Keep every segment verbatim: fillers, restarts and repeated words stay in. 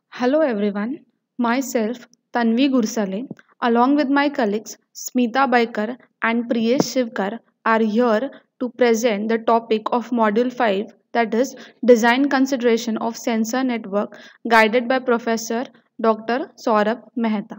Hello everyone, myself Tanvi Gursale along with my colleagues Smita Baikar and Priyesh Shivkar are here to present the topic of Module five, that is Design Consideration of Sensor Network, guided by Professor Doctor Saurabh Mehta.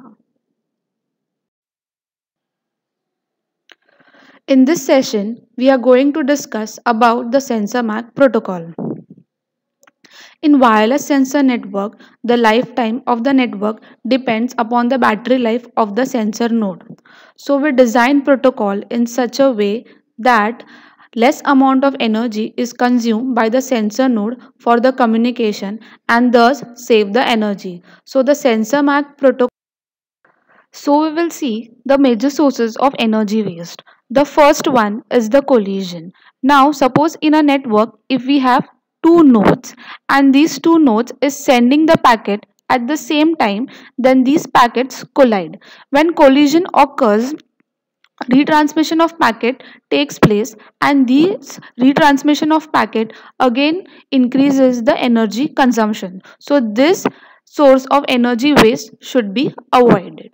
In this session, we are going to discuss about the Sensor M A C protocol. In wireless sensor network, the lifetime of the network depends upon the battery life of the sensor node. So we design protocol in such a way that less amount of energy is consumed by the sensor node for the communication and thus save the energy. So the sensor M A C protocol. So we will see the major sources of energy waste. The first one is the collision. Now suppose in a network if we have two nodes and these two nodes is sending the packet at the same time, then these packets collide. When collision occurs, retransmission of packet takes place and this retransmission of packet again increases the energy consumption. So this source of energy waste should be avoided.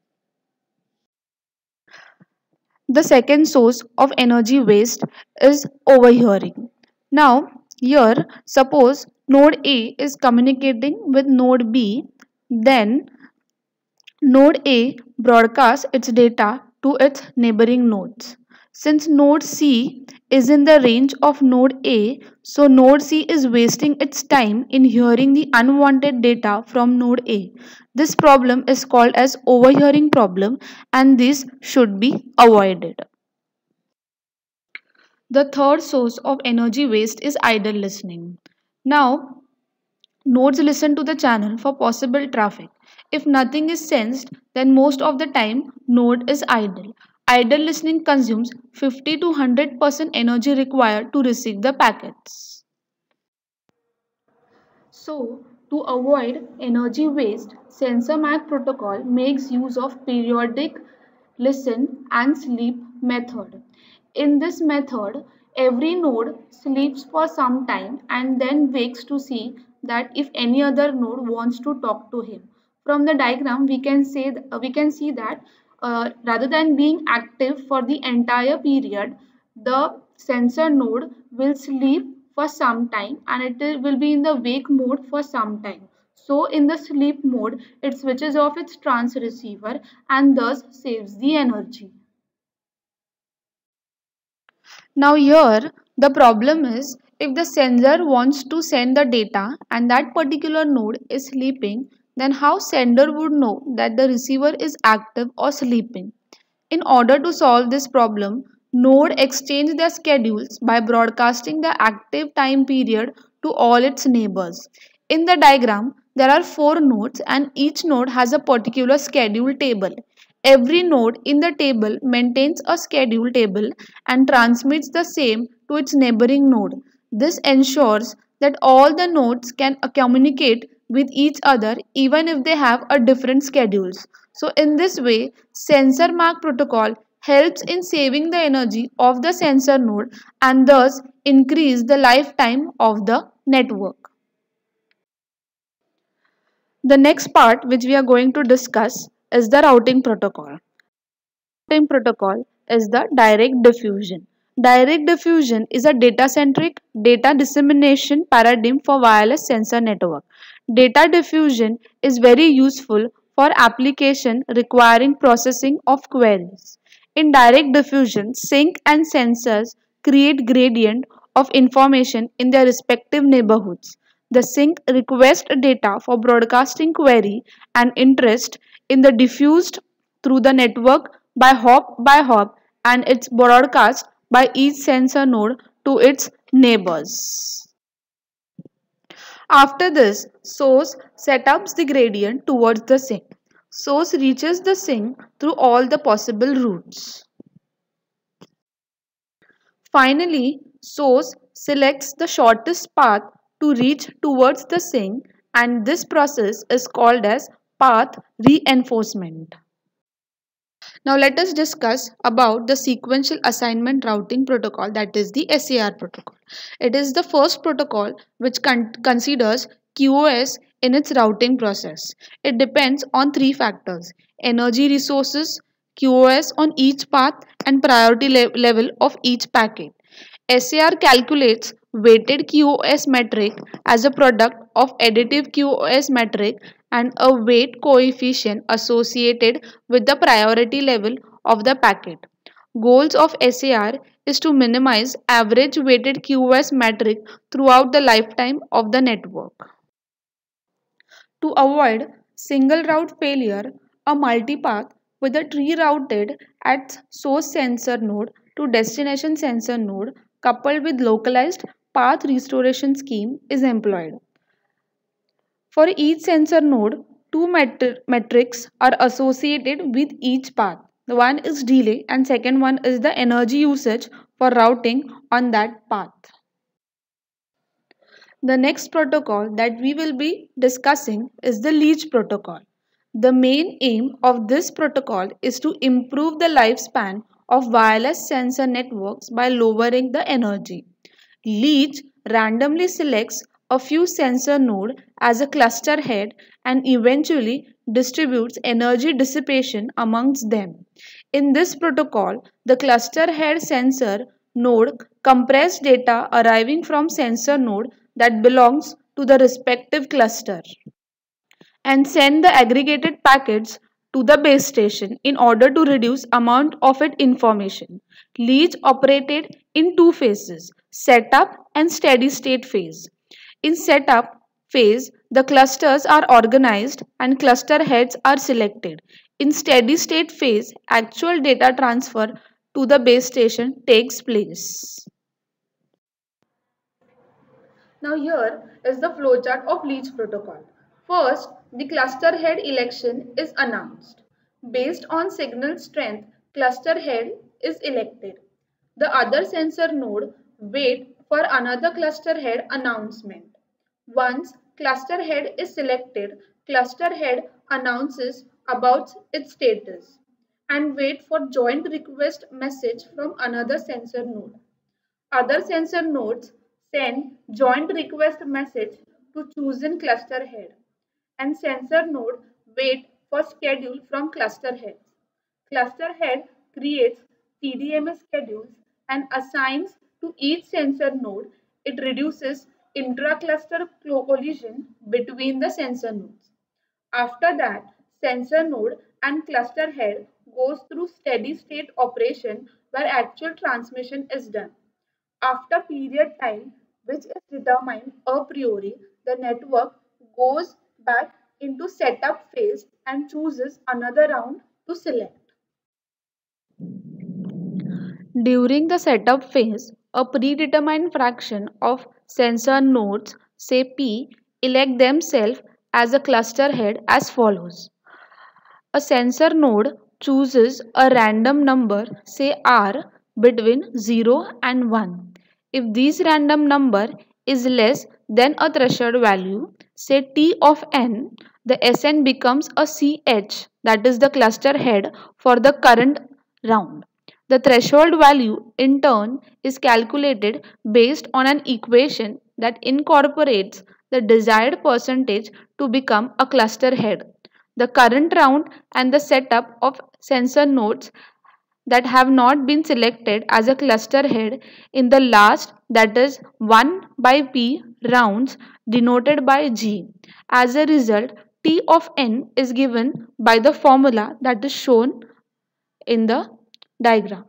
The second source of energy waste is overhearing. Now, here, suppose node A is communicating with node B, then node A broadcasts its data to its neighboring nodes. Since node C is in the range of node A, so node C is wasting its time in hearing the unwanted data from node A. This problem is called as overhearing problem and this should be avoided. The third source of energy waste is idle listening. Now, nodes listen to the channel for possible traffic. If nothing is sensed, then most of the time node is idle. Idle listening consumes fifty to one hundred percent energy required to receive the packets. So, to avoid energy waste, Sensor M A C protocol makes use of periodic listen and sleep method. In this method, every node sleeps for some time and then wakes to see that if any other node wants to talk to him. From the diagram, we can say th- uh, we can see that uh, rather than being active for the entire period, the sensor node will sleep for some time and it will will be in the wake mode for some time. So in the sleep mode, it switches off its trans receiver and thus saves the energy. Now here the problem is if the sender wants to send the data and that particular node is sleeping, then how sender would know that the receiver is active or sleeping? In order to solve this problem, node exchange their schedules by broadcasting the active time period to all its neighbors. In the diagram, there are four nodes and each node has a particular schedule table. Every node in the table maintains a schedule table and transmits the same to its neighboring node. This ensures that all the nodes can uh, communicate with each other even if they have a different schedules. So in this way, sensor M A C protocol helps in saving the energy of the sensor node and thus increase the lifetime of the network. The next part which we are going to discuss is the routing protocol. Routing protocol is the direct diffusion. Direct diffusion is a data-centric data dissemination paradigm for wireless sensor network. Data diffusion is very useful for application requiring processing of queries. In direct diffusion, sink and sensors create gradient of information in their respective neighborhoods. The sink requests data for broadcasting query and interest in the diffused through the network by hop by hop and it's broadcast by each sensor node to its neighbors. After this, source setups the gradient towards the sink. Source reaches the sink through all the possible routes. Finally, source selects the shortest path to reach towards the sink and this process is called as path reinforcement. Now let us discuss about the sequential assignment routing protocol, that is the S A R protocol. It is the first protocol which con considers Q o S in its routing process. It depends on three factors: energy resources, Q o S on each path, and priority le- level of each packet. S A R calculates weighted Q o S metric as a product of additive Q o S metric and a weight coefficient associated with the priority level of the packet. Goals of S A R is to minimize average weighted Q o S metric throughout the lifetime of the network. To avoid single route failure, a multipath with a tree routed at source sensor node to destination sensor node coupled with localized path restoration scheme is employed. For each sensor node, two metri- metrics are associated with each path. The one is delay and second one is the energy usage for routing on that path. The next protocol that we will be discussing is the leech protocol. The main aim of this protocol is to improve the lifespan of wireless sensor networks by lowering the energy. Leech randomly selects a few sensor nodes as a cluster head and eventually distributes energy dissipation amongst them. In this protocol, the cluster head sensor node compress data arriving from sensor node that belongs to the respective cluster and send the aggregated packets to the base station in order to reduce amount of it information. Leech operated in two phases: setup and steady state phase. In setup phase, the clusters are organized and cluster heads are selected. In steady state phase, actual data transfer to the base station takes place. Now here is the flowchart of leech protocol. First, the cluster head election is announced. Based on signal strength, cluster head is elected. The other sensor node wait for another cluster head announcement. Once cluster head is selected, cluster head announces about its status and wait for joint request message from another sensor node. Other sensor nodes send joint request message to chosen cluster head, and sensor node wait for schedule from cluster heads. Cluster head creates T D M A schedules and assigns to each sensor node. It reduces intra-cluster collision between the sensor nodes. After that, sensor node and cluster head goes through steady state operation where actual transmission is done. After period time, which is determined a priori, the network goes back into setup phase and chooses another round to select. During the setup phase, a predetermined fraction of sensor nodes, say P, elect themselves as a cluster head as follows. A sensor node chooses a random number, say R, between zero and one. If this random number is less than a threshold value, say T of n, the S N becomes a C H, that is the cluster head for the current round. The threshold value in turn is calculated based on an equation that incorporates the desired percentage to become a cluster head, the current round, and the setup of sensor nodes that have not been selected as a cluster head in the last, that is one by p rounds denoted by G. As a result, T of n is given by the formula that is shown in the diagram.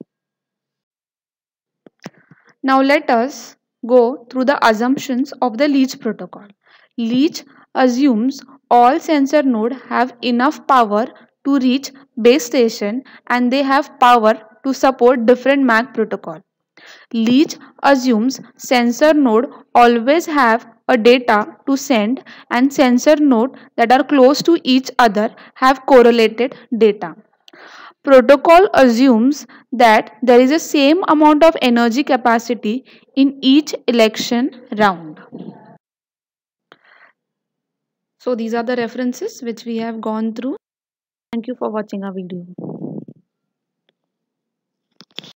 Now let us go through the assumptions of the Leech protocol. Leech assumes all sensor nodes have enough power to reach base station and they have power to support different M A C protocol. Leech assumes sensor node always have a data to send and sensor node that are close to each other have correlated data. Protocol assumes that there is a same amount of energy capacity in each election round. So these are the references which we have gone through. Thank you for watching our video.